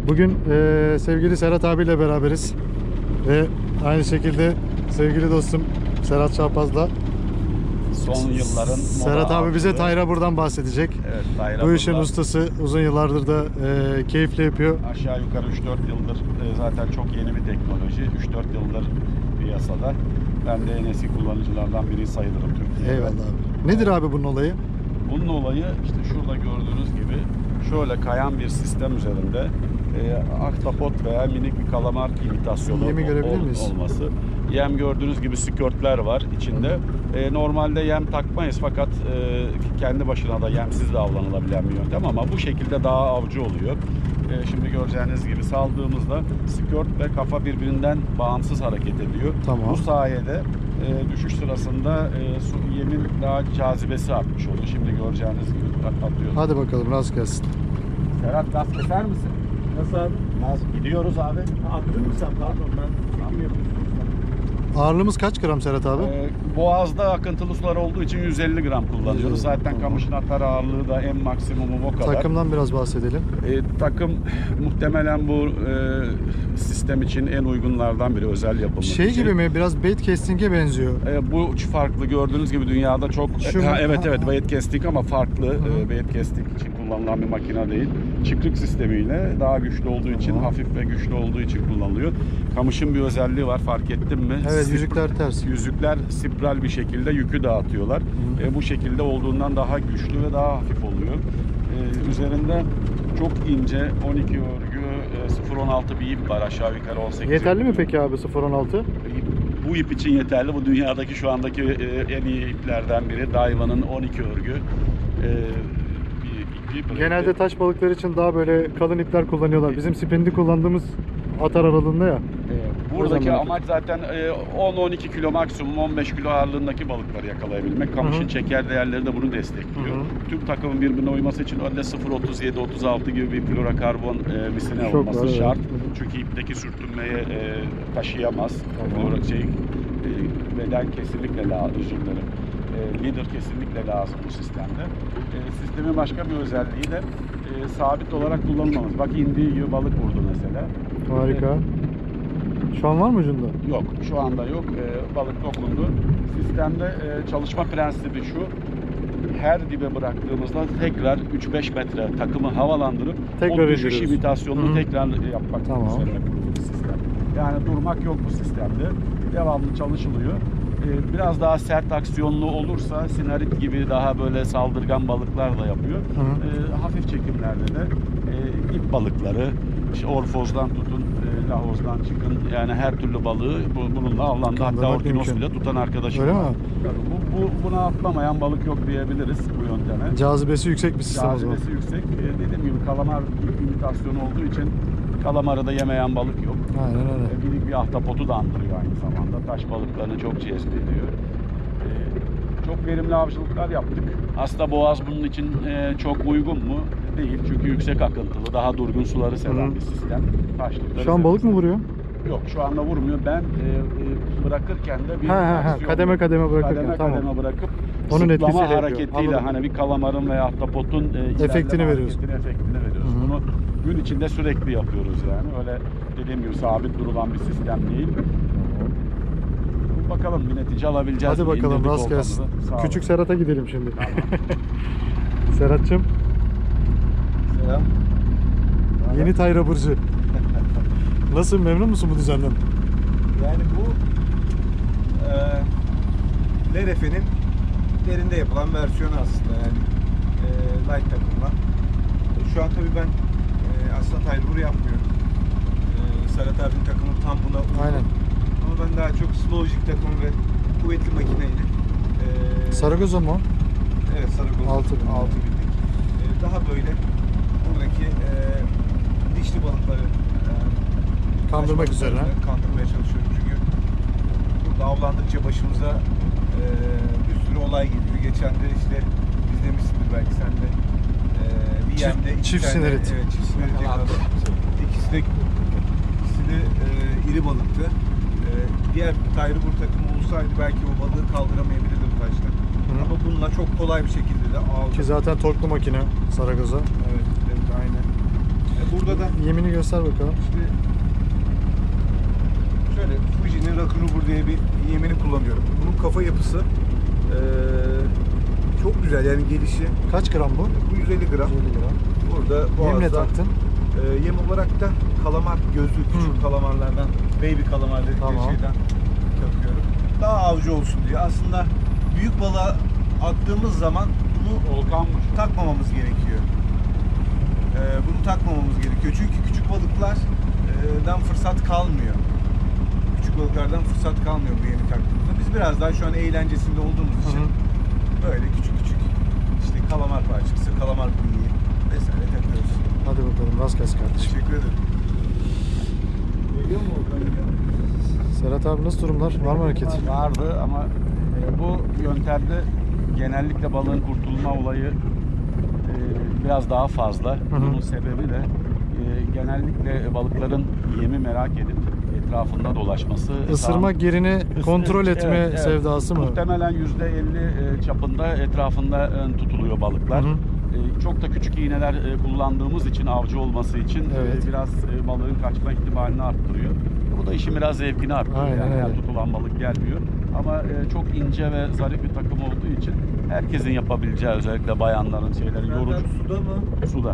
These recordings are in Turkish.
Bugün sevgili Serhat abiyle beraberiz. Ve aynı şekilde sevgili dostum Serhat Çapaz'la. Son yılların Serhat abi bize Tayra buradan bahsedecek. Evet, Tayra bu işin burada ustası, uzun yıllardır da keyifle yapıyor. aşağı yukarı 3-4 yıldır zaten çok yeni bir teknoloji. 3-4 yıldır piyasada. Ben de en eski kullanıcılardan biri sayılırım Türkiye'de. Eyvallah abi. Nedir abi bunun olayı? Bunun olayı işte şurada gördüğünüz gibi şöyle kayan bir sistem üzerinde ahtapot veya minik bir kalamar imitasyonu Yemi görebilir miyiz? olması. Yem gördüğünüz gibi skörtler var içinde. Normalde yem takmayız fakat kendi başına da yemsiz de avlanılabilen bir yöntem ama bu şekilde daha avcı oluyor. Şimdi göreceğiniz gibi saldığımızda skört ve kafa birbirinden bağımsız hareket ediyor. Tamam. Bu sayede düşüş sırasında yemin daha cazibesi artmış oluyor. Şimdi göreceğiniz gibi atıyoruz. Hadi bakalım rast gelsin. Serhat gaz keser misin? Nasıl abi? Gidiyoruz abi. Attın mı sen? Pardon ben çekim yapıyorum. Ağırlığımız kaç gram Serhat abi? Boğaz'da akıntılı sular olduğu için 150 gram kullanıyoruz. Zaten kamışın atar ağırlığı da en maksimumu o kadar. Takımdan biraz bahsedelim. Takım muhtemelen bu sistem için en uygunlardan biri, özel yapımı. Şey gibi mi? Biraz bait casting'e benziyor. Bu farklı, gördüğünüz gibi dünyada çok evet bait casting ama farklı. Bait casting için kullanılan bir makine değil. Çıkrık sistemiyle daha güçlü olduğu için, hafif ve güçlü olduğu için kullanılıyor. Kamışın bir özelliği var, fark ettin mi? Evet, yüzükler ters. Yüzükler spiral bir şekilde yükü dağıtıyorlar. Bu şekilde olduğundan daha güçlü ve daha hafif oluyor. Üzerinde çok ince 12 örgü 0.16 bir ip var, aşağı yukarı 18. Yeterli mi peki abi 0.16? Bu ip için yeterli. Bu dünyadaki şu andaki en iyi iplerden biri. Daiwa'nın 12 örgü. Bir ip. Genelde taş balıkları için daha böyle kalın ipler kullanıyorlar. Bizim spinning kullandığımız atar aralığında ya. Buradaki amaç zaten 10-12 kilo maksimum 15 kilo ağırlığındaki balıkları yakalayabilmek. Kamışın çeker değerleri de bunu destekliyor. Tüm takımın birbirine uyması için önde 0.37-36 gibi bir florokarbon misine olması şart. Çünkü ipteki sürtünmeyi taşıyamaz. Beden kesinlikle lazım. Leader kesinlikle lazım bu sistemde. Sistemin başka bir özelliği de sabit olarak kullanılmamız. Bak indiği gibi balık vurdu mesela. Harika. Şu an var mı ucunda? Yok, şu anda yok. Balık dokundu. Sistemde çalışma prensibi şu: her dibe bıraktığımızda tekrar 3-5 metre takımı havalandırıp tekrar o düşüş imitasyonunu tekrar yapmak üzerine kurulu bir sistem. Yani durmak yok bu sistemde. Devamlı çalışılıyor. Biraz daha sert aksiyonlu olursa sinarit gibi daha böyle saldırgan balıklar da yapıyor. Hafif çekimlerde de ip balıkları, işte orfozdan tutun, lahozdan çıkın, yani her türlü balığı bununla avlandı. Hatta orkinos bile tutan arkadaşım var. Öyle mi? Buna atlamayan balık yok diyebiliriz bu yönteme. Cazibesi yüksek bir sistem. Cazibesi yüksek. Dediğim gibi kalamar imitasyonu olduğu için kalamarı da yemeyen balık yok. Aynen öyle. Minik bir ahtapotu da andırıyor aynı zamanda. Taş balıklarını çok cezbediyor. Çok verimli avcılıklar yaptık. Aslında Boğaz bunun için çok uygun mu? Değil. Çünkü yüksek akıntılı, daha durgun suları seven bir sistem. Taşlıkları şu an balık mı vuruyor? Yok, şu anda vurmuyor. Ben bırakırken de bir kademe kademe bırakırken kademe bırakıp onun zıplama hareketiyle hani bir kalamarın veya ahtapotun efektini veriyoruz. Efektini veriyoruz. Bunu gün içinde sürekli yapıyoruz yani. Öyle dediğim gibi sabit durulan bir sistem değil. Bakalım bir netice alabileceğiz. Hadi bakalım rast gelsin. Küçük Serhat'a gidelim şimdi. Tamam. Serhat'cığım. Selam. Yeni Tayra Burcu. Nasıl, memnun musun bu düzenden? Yani bu LRF'nin derinde yapılan versiyonu aslında, yani light takımla. Şu an tabii ben aslında Taylor'u yapmıyorum. Serhat abinin takımı tam buna uygun. Aynen. Ama ben daha çok Slowjig takımı ve kuvvetli makineyle. Saragoza mı? Evet, Saragoza 6 binlik. Daha böyle buradaki dişli balıkları kandırmak üzere. Kandırmaya çalışıyorum çünkü burada avlandıkça başımıza bir sürü olay geliyor. Geçen de işte izlemişsindir belki sen de. Bir yemde çift sinarit. Evet, çift sinarit yakaladı. İkisi de iri balıktı. Diğer Tayribur takımı olsaydı belki o balığı kaldıramayabilirdi bu taşla. Ama bununla çok kolay bir şekilde de aldı. Ki zaten torklu makine Saragoza. Evet, aynen. Burada da Yemini göster bakalım. işte şöyle Fuji'nin Rakunubur diye bir yemini kullanıyorum. Bunun kafa yapısı çok güzel, yani gelişi. Kaç gram bu? Bu 150 gram. 150 gram. Burada Yem ne boğazda taktın? yem olarak da kalamar gözlü, küçük kalamarlardan, baby kalamar dedikleri Tamam. şeyden takıyorum. Daha avcı olsun diye. Aslında büyük balığa attığımız zaman bunu Volkanmış. takmamamız gerekiyor. Bunu takmamamız gerekiyor. Çünkü küçük balıklardan fırsat kalmıyor. Küçük balıklardan fırsat kalmıyor bu yemi taktığımızda. Biz biraz daha şu an eğlencesinde olduğumuz için böyle küçük küçük işte kalamar parçası, kalamar kuyuyu vesaire takıyoruz. Hadi bakalım, rast gelsin kardeşim. Teşekkür ederim. Geliyor mu Volkan? Serhat abi, nasıl durumlar? Var mı hareket? Vardı ama bu yöntemde genellikle balığın kurtulma olayı biraz daha fazla. Bunun sebebi de genellikle balıkların yemi merak edip etrafında dolaşması. Isırma gerini kontrol etme Evet. sevdası mı? Muhtemelen %50 çapında etrafında tutuluyor balıklar. Çok da küçük iğneler kullandığımız için, avcı olması için Evet. biraz balığın kaçma ihtimalini arttırıyor. Bu da işin biraz zevkini arttırıyor. Aynen Yani öyle. her tutulan balık gelmiyor. Ama çok ince ve zarif bir takım olduğu için herkesin yapabileceği, özellikle bayanların şeyleri yorucu. Suda mı? Suda.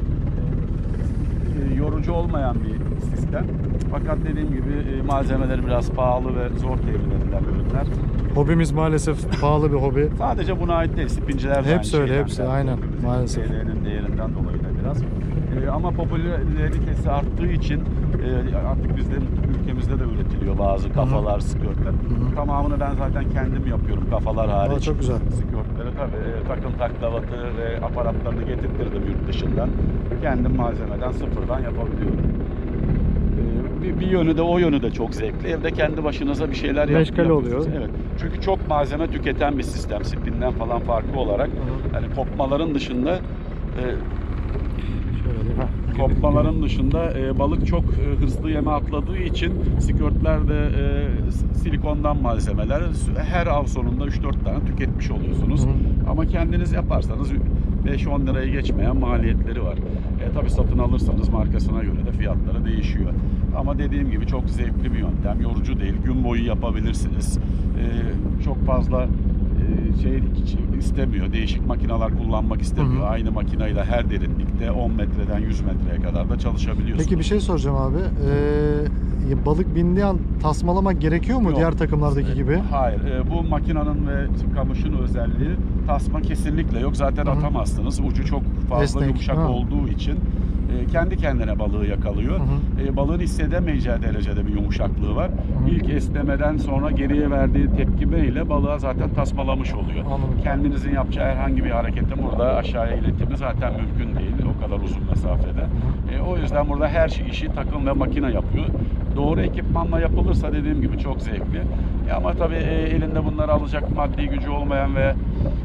Yorucu olmayan bir sistem. Fakat dediğim gibi malzemeleri biraz pahalı ve zor temin edilen ürünler. Hobimiz maalesef pahalı bir hobi. Sadece buna ait değil, spiniciler de Hepsi aynı öyle, şeyden hepsi, geldi. aynen, Bizim maalesef. TL'nin değerinden dolayı da biraz. Ama popülaritesi arttığı için artık bizim ülkemizde de üretiliyor bazı kafalar, skörtler. Tamamını ben zaten kendim yapıyorum, kafalar hariç. Çok güzel. Skörtleri tabii takım taklavatı ve aparatlarını getirttirdim yurt dışından. Kendim malzemeden sıfırdan yapabiliyorum. Bir yönü de o yönü de çok zevkli. Evde kendi başınıza bir şeyler Meşgale yapıyorsunuz. oluyor. Evet. Çünkü çok malzeme tüketen bir sistem. Spinden falan farklı olarak. Yani kopmaların dışında Şöyle, kopmaların dışında balık çok hızlı yeme atladığı için skörtler de silikondan malzemeler. Her av sonunda 3-4 tane tüketmiş oluyorsunuz. Ama kendiniz yaparsanız 5-10 liraya geçmeyen maliyetleri var. Tabii satın alırsanız markasına göre de fiyatları değişiyor. Ama dediğim gibi çok zevkli bir yöntem. Yorucu değil. Gün boyu yapabilirsiniz. Çok fazla şey istemiyor. Değişik makineler kullanmak istemiyor. Aynı makineyle her derinlikte 10 metreden 100 metreye kadar da çalışabiliyorsunuz. Peki bir şey soracağım abi. Balık bindiği an tasmalamak gerekiyor mu Yok. diğer takımlardaki gibi? Hayır. Bu makinenin ve kamışın özelliği, tasma kesinlikle yok. Zaten atamazsınız. Ucu çok fazla Esnek. yumuşak olduğu için kendi kendine balığı yakalıyor. Balığın hissedemeyeceği derecede bir yumuşaklığı var. İlk esnemeden sonra geriye verdiği tepkimeyle balığa zaten tasmalamış oluyor. Anladım. Kendinizin yapacağı herhangi bir hareketin burada aşağıya iletimi zaten mümkün değil. O kadar uzun mesafede. O yüzden burada her işi takım ve makine yapıyor. Doğru ekipmanla yapılırsa dediğim gibi çok zevkli. Ama tabii elinde bunları alacak maddi gücü olmayan ve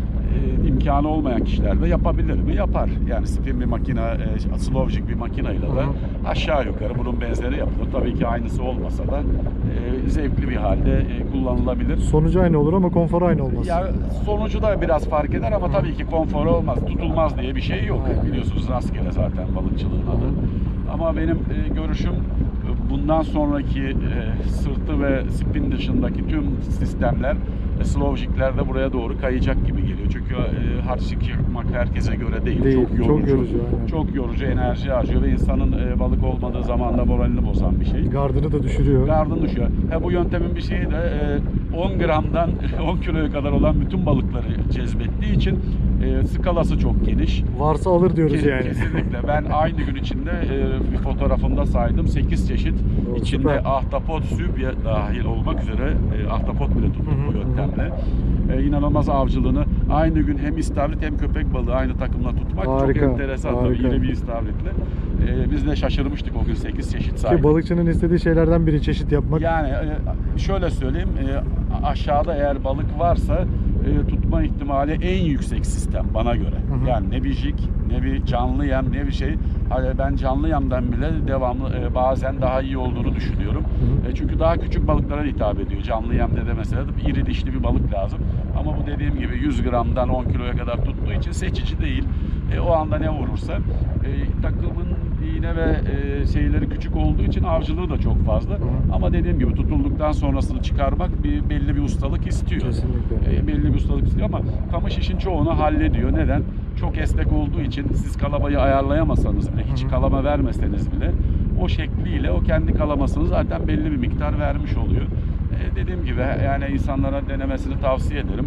imkanı olmayan kişiler de yapabilir mi? Yapar. Yani spin bir makine, Slovjik bir makineyle de aşağı yukarı bunun benzeri yapılır. Tabii ki aynısı olmasa da zevkli bir halde kullanılabilir. Sonucu aynı olur ama konforu aynı olmaz. Ya sonucu da biraz fark eder ama tabii ki konforu olmaz. Tutulmaz diye bir şey yok. Biliyorsunuz rastgele zaten balıkçılığın adı. Ama benim görüşüm bundan sonraki sırtı ve spin dışındaki tüm sistemler Slovjikler de buraya doğru kayacak gibi geliyor. Çünkü harçlık yapmak herkese göre değil. Çok yorucu. Çok yorucu, aynen. Çok yorucu, enerji harcıyor ve insanın balık olmadığı zaman da moralini bozan bir şey. Gardını da düşürüyor. Gardın düşüyor. Bu yöntemin bir şeyi de 10 gramdan 10 kiloya kadar olan bütün balıkları cezbettiği için skalası çok geniş. Varsa alır diyoruz yani. Kesinlikle. Ben aynı gün içinde bir fotoğrafımda saydım 8 çeşit. İçinde süper. ahtapot, sübye dahil olmak üzere ahtapot bile tuttuk bu yöntemle. İnanılmaz avcılığını aynı gün hem istavrit hem köpek balığı aynı takımla tutmak Harika, çok enteresan. Tabii harika. iri bir istavritle. Biz de şaşırmıştık o gün 8 çeşit saydık. Ki balıkçının istediği şeylerden biri çeşit yapmak. Yani şöyle söyleyeyim, aşağıda eğer balık varsa tutma ihtimali en yüksek sistem bana göre. Yani ne bir jig, ne bir canlı yem, ne bir şey. Ben canlı yemden bile devamlı bazen daha iyi olduğunu düşünüyorum. Çünkü daha küçük balıklara hitap ediyor. Canlı yemde de mesela iri dişli bir balık lazım. Ama bu dediğim gibi 100 gramdan 10 kiloya kadar tuttuğu için seçici değil. O anda ne vurursa takımın yine dere ve şeyleri küçük olduğu için avcılığı da çok fazla. Ama dediğim gibi tutulduktan sonrasını çıkarmak belli bir ustalık istiyor. Kesinlikle. Belli bir ustalık istiyor ama kamış işin çoğunu hallediyor. Neden? Çok esnek olduğu için siz kalamayı ayarlayamasanız bile, hiç kalama vermeseniz bile o şekliyle o kendi kalamasını zaten belli bir miktar vermiş oluyor. Dediğim gibi yani insanlara denemesini tavsiye ederim.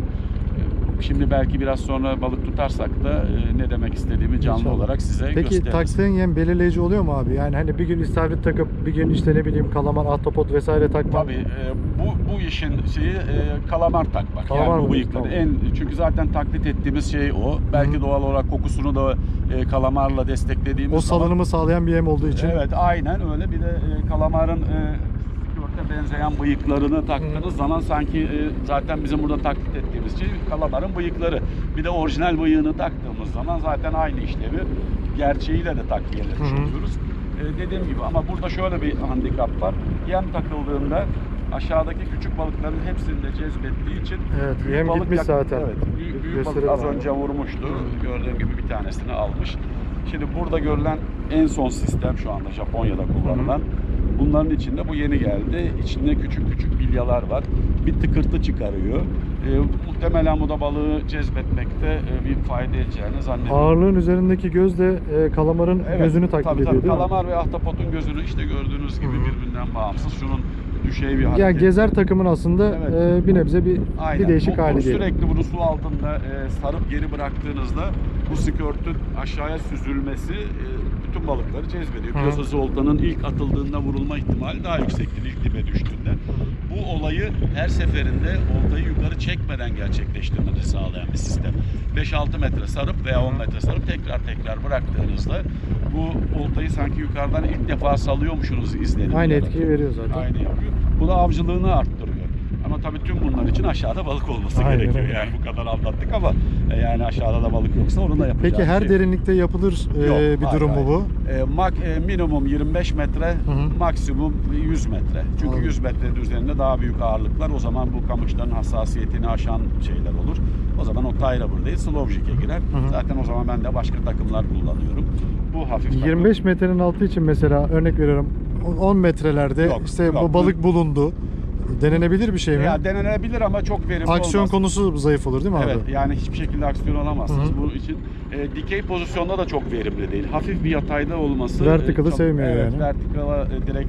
Şimdi belki biraz sonra balık tutarsak da ne demek istediğimi canlı İnşallah. olarak size Peki gösteririz. taktığın yem belirleyici oluyor mu abi? Yani hani bir gün istavrit takıp bir gün işte ne bileyim kalamar, ahtapot vesaire takmak. Tabii bu işin şeyi kalamar takmak. Kalamar yani bu mı? bıyıkları. Tamam. Çünkü zaten taklit ettiğimiz şey o. Belki doğal olarak kokusunu da kalamarla desteklediğimiz O salınımı sağlayan bir yem olduğu için. Evet, aynen öyle. Bir de kalamarın skörte benzeyen bıyıklarını taktığınız zaman sanki zaten bizim burada taklit ettiğimiz şey kalamarın bıyıkları. Bir de orijinal bıyığını taktığımız zaman zaten aynı işlevi gerçeğiyle de takliyelemiş oluyoruz. Dediğim gibi ama burada şöyle bir handikap var. Yem takıldığında aşağıdaki küçük balıkların hepsini de cezbettiği için Evet, büyük yem balık gitmiş zaten. Evet, büyük balık Gösterelim az abi. önce vurmuştu. Gördüğüm gibi bir tanesini almış. Şimdi burada görülen en son sistem şu anda Japonya'da kullanılan. Bunların içinde bu yeni geldi. İçinde küçük küçük bilyalar var. Bir tıkırtı çıkarıyor. Muhtemelen bu da balığı cezbetmekte bir fayda edeceğini zannediyorum. Ağırlığın üzerindeki göz de kalamarın gözünü taklit tabii, ediyor değil mi? Kalamar ve ahtapotun gözünü işte gördüğünüz gibi birbirinden bağımsız. Şunun düşey bir hareket. Ya gezer takımın aslında Evet. bir nebze bir değişik Bu hali diyelim. sürekli bunu su altında sarıp geri bıraktığınızda bu skörtün aşağıya süzülmesi bütün balıkları cezbediyor. Piyasası oltanın ilk atıldığında vurulma ihtimali daha yüksektir ilk dibe düştüğünde. Bu olayı her seferinde oltayı yukarı çekmeden gerçekleştirmenizi sağlayan bir sistem. 5-6 metre sarıp veya 10 metre sarıp tekrar bıraktığınızda bu oltayı sanki yukarıdan ilk defa salıyormuşsunuz izlenimi. Aynı yaratıyor. etkiyi veriyor zaten. Aynı yapıyor. Bu da avcılığını arttırıyor. Ama tabii tüm bunlar için aşağıda balık olması Aynen gerekiyor. öyle. Yani bu kadar anlattık ama yani aşağıda da balık yoksa onu da yapacağız. Peki her şey. derinlikte yapılır Yok, bir hayır, durum mu bu? Minimum 25 metre, maksimum 100 metre. Çünkü Anladım. 100 metrenin üzerinde daha büyük ağırlıklar. O zaman bu kamışların hassasiyetini aşan şeyler olur. O zaman o tie rubber değil, slow jig'e girer. Zaten o zaman ben de başka takımlar kullanıyorum. Bu hafif takım. 25 metrenin altı için mesela örnek veriyorum 10 metrelerde Yok, işte yok. bu balık bulundu. Denenebilir bir şey mi? Ya denenebilir ama çok verimli Aksiyon olmaz. konusu zayıf olur değil mi abi? Evet, yani hiçbir şekilde aksiyon alamazsınız. Bunun için dikey pozisyonda da çok verimli değil. Hafif bir yatayda olması Vertical'ı sevmiyor evet, yani. Vertical'a direkt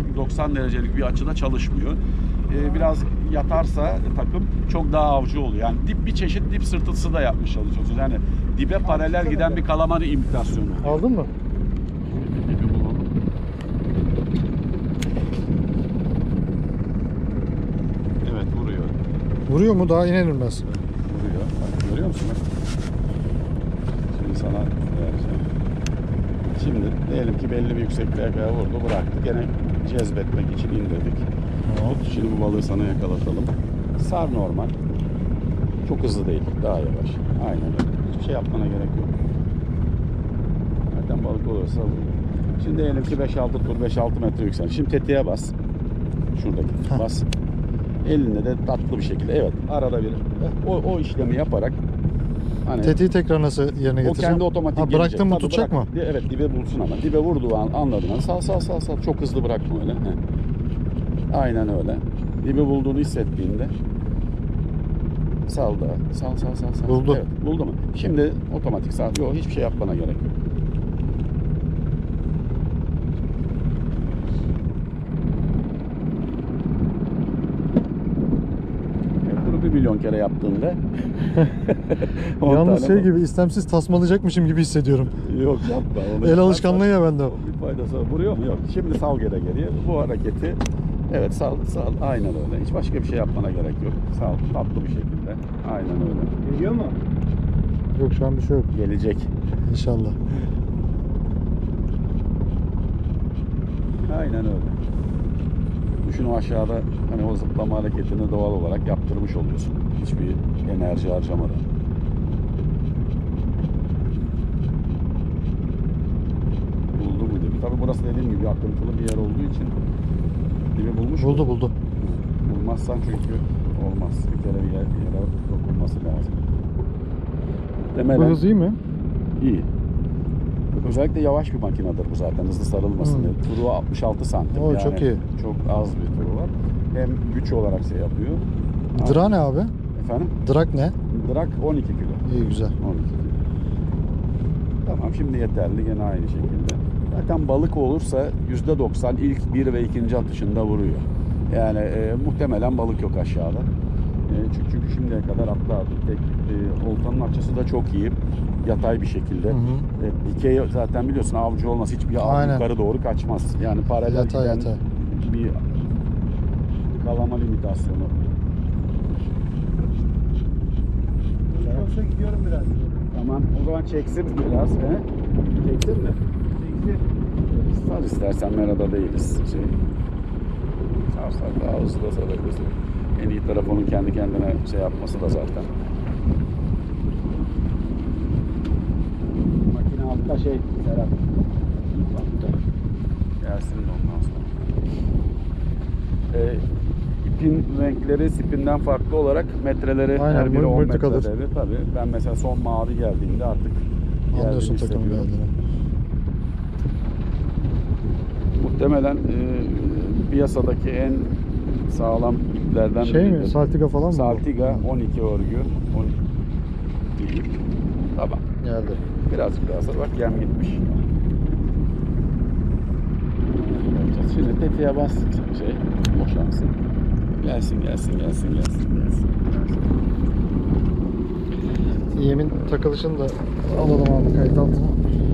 90 derecelik bir açıda çalışmıyor. Biraz yatarsa takım çok daha avcı oluyor. Yani bir çeşit dip sırtısı da yapmış çalışıyorsunuz. Yani dibe paralel giden bir kalamarı imitasyonu oluyor. Aldın mı? Evet, vuruyor. Vuruyor mu? Daha inenilmez. Vuruyor. Bak, görüyor musun? Şimdi sana vereceğim. Şimdi diyelim ki belli bir yüksekliğe kadar vurdu, bıraktı. Gene cezbetmek için indirdik. Şimdi bu balığı sana yakalatalım. Sar normal. Çok hızlı değil, daha yavaş. Aynen öyle. Hiçbir şey yapmana gerek yok. Zaten balık olursa vuruyor. Şimdi diyelim ki 5-6 tur, 5-6 metre yüksel. Şimdi tetiğe bas. Şuradaki bas. Elinle de tatlı bir şekilde, evet, arada bir o işlemi yaparak hani Tetiği tekrar nasıl yerine o getireceğim? kendi otomatik Ha, gelecek. bıraktın mı Tabii tutacak mı? Evet, dibe bulsun ama. Dibe vurduğu an anladın. Sal. Çok hızlı bırakma öyle. Aynen öyle. Dibe bulduğunu hissettiğinde sal da. Sal. Buldu. Evet, buldu mu? Şimdi otomatik sal. Yok, hiçbir şey yapmana gerek yok. Bunu 1 milyon kere yaptığında Yalnız şey gibi istemsiz tasmalayacakmışım gibi hissediyorum. Yok, yapma. Onu El yaparsan alışkanlığı ya bende. bir faydası var. Vuruyor mu? Yok. Şimdi sal geriye. Bu hareketi evet sal. Aynen öyle. Hiç başka bir şey yapmana gerek yok. Sal. Tatlı bir şekilde. Aynen öyle. Geliyor mu? Yok şu an bir şey yok. Gelecek. İnşallah. Aynen öyle. Düşün o aşağıda hani o zıplama hareketini doğal olarak yaptırmış oluyorsun. Hiçbir enerji harcamadan. Buldu mu dibi? Tabii burası dediğim gibi akıntılı bir yer olduğu için dibi bulmuş mu? Buldu. Bulmazsan çünkü olmaz. Bir kere bir yere dokunması lazım. Bu Demelen hız iyi mi? iyi. Özellikle yavaş bir makinedir bu zaten, hızlı sarılmasın diye. Turu 66 santim. Oo, yani çok iyi. Çok az bir turu var. Hem güç olarak şey yapıyor. Dra ne abi? Efendim? Drak ne? Drak 12 kilo. İyi, güzel. 12 kilo. Tamam, şimdi yeterli, gene aynı şekilde. Zaten balık olursa %90 ilk 1 ve 2. atışında vuruyor. Yani muhtemelen balık yok aşağıda. Çünkü şimdiye kadar atlardı. Tek oltanın açısı da çok iyi. Yatay bir şekilde. Hı hı. Dikey zaten biliyorsun, avcı olmaz. Hiçbir av Aynen. yukarı doğru kaçmaz. Yani paralel Yatay, giden yatay. bir kalama limitasyonu. Yoksa gidiyorum biraz. Tamam, o zaman çeksin biraz. He? Çeksin mi? Çeksin. Sar istersen, merada değiliz. Sar daha hızlı da sarabilirsin. En iyi taraf onun kendi kendine şey yapması da zaten. Makine altta Serhat. Altta. Gelsin de ondan sonra. İpin renkleri spinden farklı olarak metreleri Aynen, her biri 10 multi color. metrede. Tabii. Ben mesela son mavi geldiğinde artık Anlıyorsun geldiğini takımın hissediyorum. geldiğini. Muhtemelen piyasadaki en sağlam iplerden Şey mi? biridir. Saltiga falan mı? bu? Saltiga 12 örgü. 12 ip. Tamam. Geldi. Birazcık daha sar. Bak, yem gitmiş. Şimdi tetiğe bas, boşansın. Gelsin. Yemin takılışını da alalım abi kayıt altına.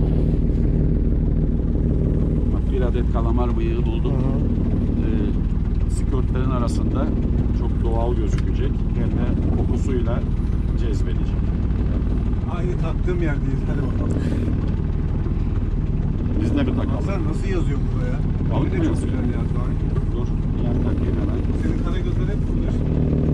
Bak, bir adet kalamar bıyığı buldum. Skörtlerin arasında çok doğal gözükecek. Hem de kokusuyla cezbedecek. Aynı taktığım yerdeyiz. Hadi bakalım. Biz ne bir takalım? Baksana nasıl yazıyor burada ya? Balık Abi de mı çok yazıyor? güzel yazdı abi. Dur, yan takayım hemen. Senin kara gözler hep burada işte.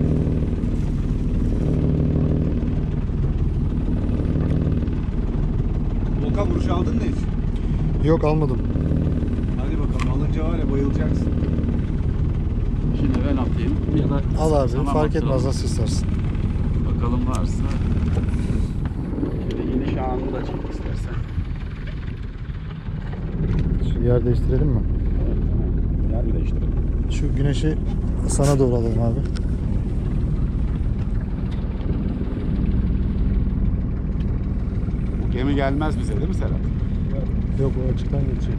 Volkan, vuruş aldın mı hiç? Yok, almadım. Hadi bakalım, alınca var ya bayılacaksın. Şimdi ben atayım ya da Al abi, sana fark bakalım. etmez, nasıl istersin. Bakalım varsa. Şöyle iniş anını da çek istersen. Şu yer değiştirelim mi? Evet, tamam. Yer mi değiştirelim? Şu güneşi sana doğru alalım abi. Bu gemi gelmez bize değil mi Serhat? Yok, o açıktan geçecek.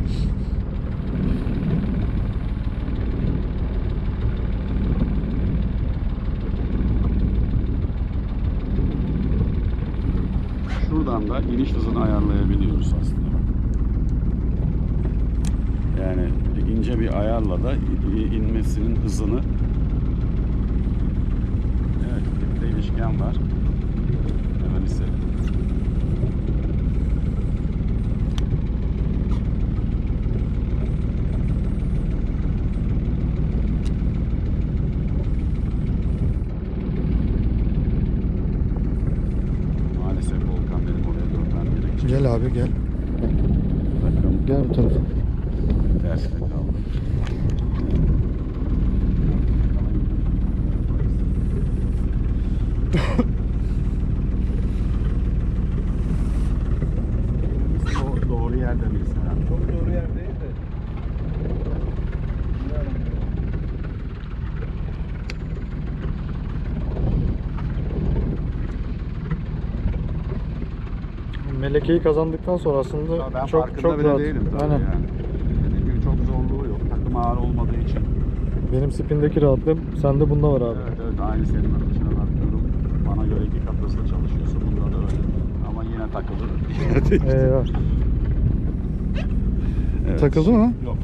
Şuradan da iniş hızını ayarlayabiliyoruz aslında. Yani ince bir ayarla da inmesinin hızını. Evet, bir değişken var. Hemen hissettim. Maalesef Volkan, benim oraya dönmem gerekecek. Gel abi, gel. Bakın Gel bu tarafa. tersine kaldı. Doğru yerde miyiz herhalde? Çok doğru yerdeyiz de. Melekeyi kazandıktan sonra aslında Ben çok farkında bile rahat. değilim tabii Aynen. yani. Dediğim gibi çok zorluğu yok. Takım ağır olmadığı için. Benim spindeki rahatlığım sende bunda var abi. Evet, aynı senin atışına bakıyorum. Bana göre 2 kat hızlı çalışıyorsun. Bunda da öyle. Ama yine takılır. Eyvah. Evet. Takıldı mı? Yok.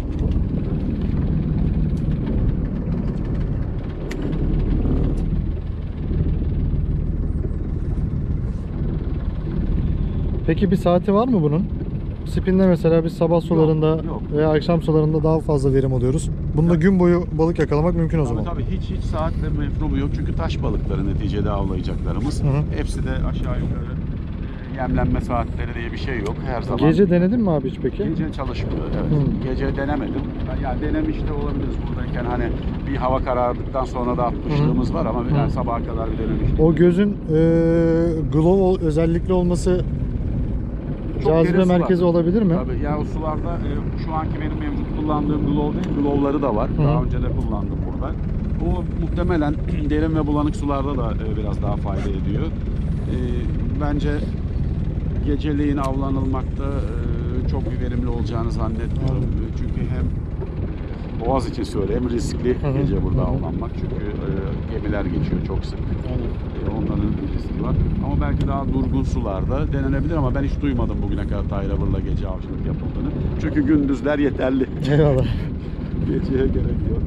Peki bir saati var mı bunun? Spinde mesela biz sabah sularında yok. veya akşam sularında daha fazla verim alıyoruz. Bunda gün boyu balık yakalamak mümkün o zaman. Tabii hiç saatle mefhumu yok. Çünkü taş balıkları neticede avlayacaklarımız. Hı hı. Hepsi de aşağı yukarı yemlenme saatleri diye bir şey yok. Her zaman. Gece denedin mi abi hiç peki? Gece çalışmıyor. Evet. Hı. Gece denemedim. Yani denemiş de olabiliriz buradayken, hani bir hava karardıktan sonra da atmışlığımız var ama yani sabaha kadar bir denemiştim. O gözün glow özellikli olması Çok cazibe derin sular. merkezi olabilir mi? Tabii ya o sularda şu anki benim mevcut kullandığım glove değil, glove'ları da var. Hı. Daha önce de kullandım burada. O muhtemelen derin ve bulanık sularda da biraz daha fayda ediyor. Bence geceleyin avlanılmakta çok bir verimli olacağını zannetmiyorum. Çünkü hem Boğaz için söyleyeyim riskli Hı. gece burada Hı. avlanmak. Çünkü gemiler geçiyor çok sık. Aynen. Onların bir riski var. Ama belki daha durgun sularda denenebilir ama ben hiç duymadım bugüne kadar Tayravır'la gece avcılık yapıldığını. Çünkü gündüzler yeterli. Eyvallah. Geceye gerek yok.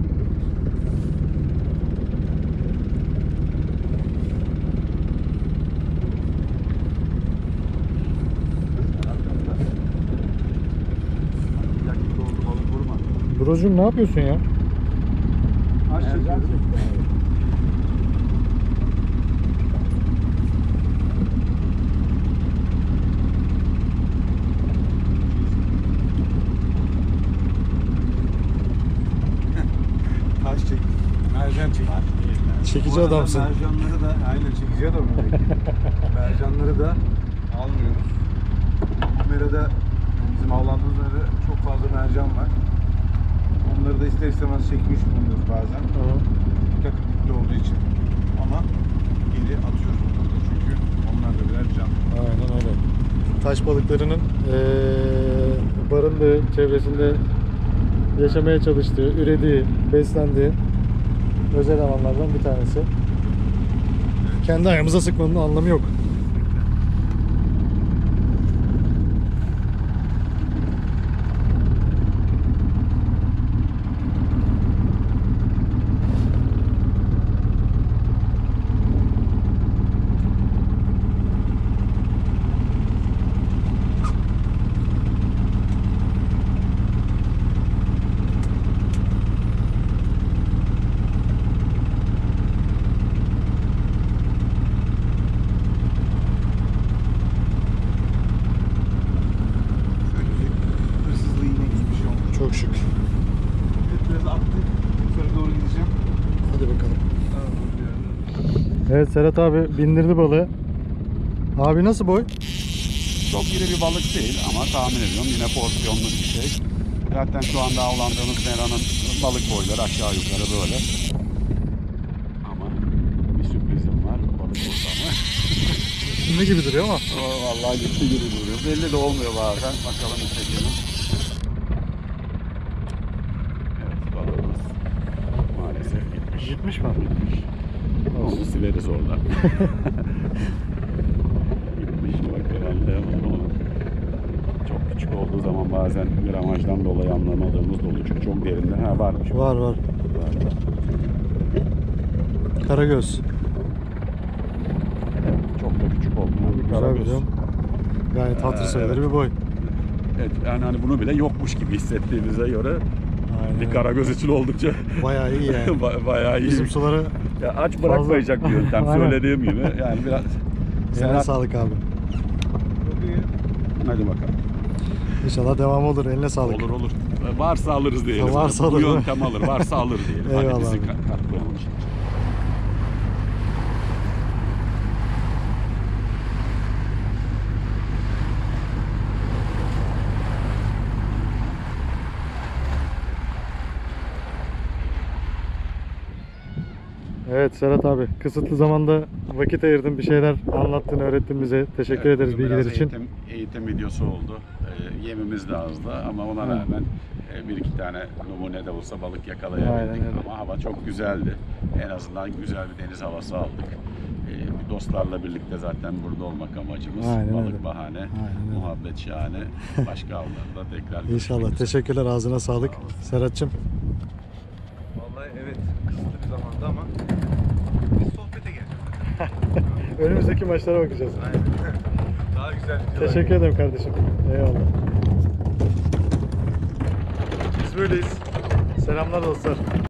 Brocum ne yapıyorsun ya? Aç çekiyorum. Taş çek. Mercan çek. Çekici Bu arada adamsın. Mercanları da aynen çekici adamım. Mercanları da almıyoruz. Merada bizim avlandığımız yerde çok fazla mercan var. Onları da ister istemez çekmiş bulunuyoruz bazen. Bir takım dipli olduğu için. Ama geri atıyoruz onları da çünkü onlar da birer can. Aynen öyle. Taş balıklarının barındığı, çevresinde yaşamaya çalıştığı, ürediği, beslendiği özel alanlardan bir tanesi. Kendi ayağımıza sıkmanın anlamı yok. Hırsızlığı yine geçmiş oldu. Çok şık. Biraz attık. Yukarı doğru gideceğim. Hadi bakalım. Evet Serhat abi bindirdi balığı. Abi nasıl boy? Çok iri bir balık değil ama tahmin ediyorum yine porsiyonlu bir şey. Zaten şu anda avlandığımız meranın balık boyları aşağı yukarı böyle. Ama bir sürprizim var. Balık burada mı? Ne gibi duruyor ama. Vallahi gitti gibi duruyor. Belli de olmuyor bazen. Bakalım bir çekelim. Evet balığımız maalesef gitmiş. Gitmiş mi? Gitmiş. Onu sileriz orada. Gitmiş bak herhalde ama çok küçük olduğu zaman bazen gramajdan dolayı anlamadığımız da oluyor. Çünkü çok derinde. Ha varmış. Var var. Karagöz. Çok da küçük olmuyor. Bir Güzel karagöz. biliyorum. Gayet hatır sayılır evet. bir boy. Evet yani hani bunu bile yokmuş gibi hissettiğimize göre Aynen. bir karagöz için oldukça Bayağı iyi yani. bayağı iyi. Bizim suları Ya aç bırakmayacak bir yöntem Aynen. söylediğim gibi. Yani biraz eline sağlık abi. Çok iyi. Hadi bakalım. İnşallah devam olur. Eline sağlık. Olur olur. Varsa alırız diyelim. Varsa Bu alır. yöntem alır. Varsa alır diyelim. Eyvallah Hadi bizi abi. katkı olmuş. Evet Serhat abi, kısıtlı zamanda vakit ayırdın, bir şeyler anlattın, öğrettin bize. Teşekkür Evet, ederiz bugün bilgiler biraz için. Eğitim videosu oldu. Yemimiz de azdı ama ona rağmen bir iki tane numune de olsa balık yakalayabildik. Aynen öyle. Ama hava çok güzeldi. En azından güzel bir deniz havası aldık. Dostlarla birlikte zaten burada olmak amacımız. Aynen Balık öyle. bahane, Aynen öyle. muhabbet şahane. Başka avlarda tekrar İnşallah. görüşmek üzere. Teşekkürler. Ağzına sağlık. Serhat'cığım. Vallahi evet kısıtlı bir zamanda ama biz sohbete geldik. Önümüzdeki maçlara bakacağız. Aynen. Daha güzel videolar. Teşekkür ederim kardeşim. Eyvallah. Biz böyleyiz. Selamlar dostlar.